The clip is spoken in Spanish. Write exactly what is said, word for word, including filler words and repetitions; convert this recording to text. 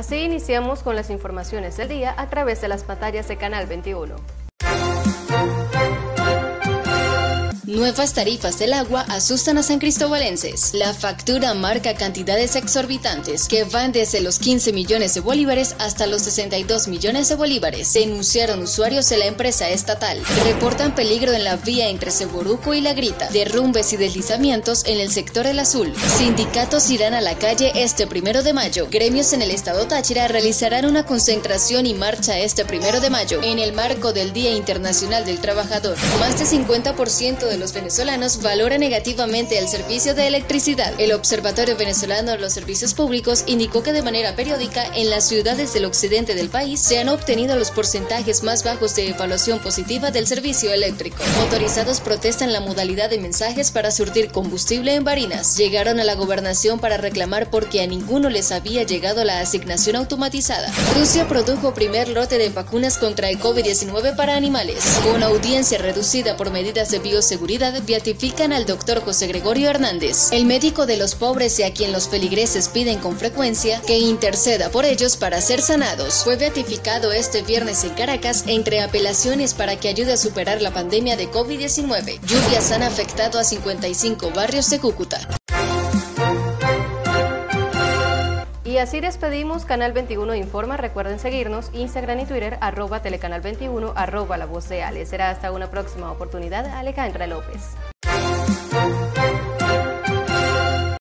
Así iniciamos con las informaciones del día a través de las pantallas de Canal veintiuno. Nuevas tarifas del agua asustan a sancristobalenses. La factura marca cantidades exorbitantes que van desde los quince millones de bolívares hasta los sesenta y dos millones de bolívares, denunciaron usuarios de la empresa estatal. Reportan peligro en la vía entre Ceboruco y La Grita, derrumbes y deslizamientos en el sector El Azul. Sindicatos irán a la calle este primero de mayo. Gremios en el estado Táchira realizarán una concentración y marcha este primero de mayo en el marco del Día Internacional del Trabajador. Más del cincuenta por ciento de los venezolanos valora negativamente el servicio de electricidad. El Observatorio Venezolano de los Servicios Públicos indicó que de manera periódica en las ciudades del occidente del país se han obtenido los porcentajes más bajos de evaluación positiva del servicio eléctrico. Motorizados protestan la modalidad de mensajes para surtir combustible en Barinas. Llegaron a la gobernación para reclamar porque a ninguno les había llegado la asignación automatizada. Rusia produjo primer lote de vacunas contra el COVID diecinueve para animales. Con audiencia reducida por medidas de bioseguridad, beatifican al doctor José Gregorio Hernández, el médico de los pobres y a quien los feligreses piden con frecuencia que interceda por ellos para ser sanados. Fue beatificado este viernes en Caracas entre apelaciones para que ayude a superar la pandemia de COVID diecinueve. Lluvias han afectado a cincuenta y cinco barrios de Cúcuta. Y así despedimos Canal veintiuno Informa. Recuerden seguirnos Instagram y Twitter, arroba telecanal veintiuno, arroba la voz de Ale. Será hasta una próxima oportunidad. Alejandra López.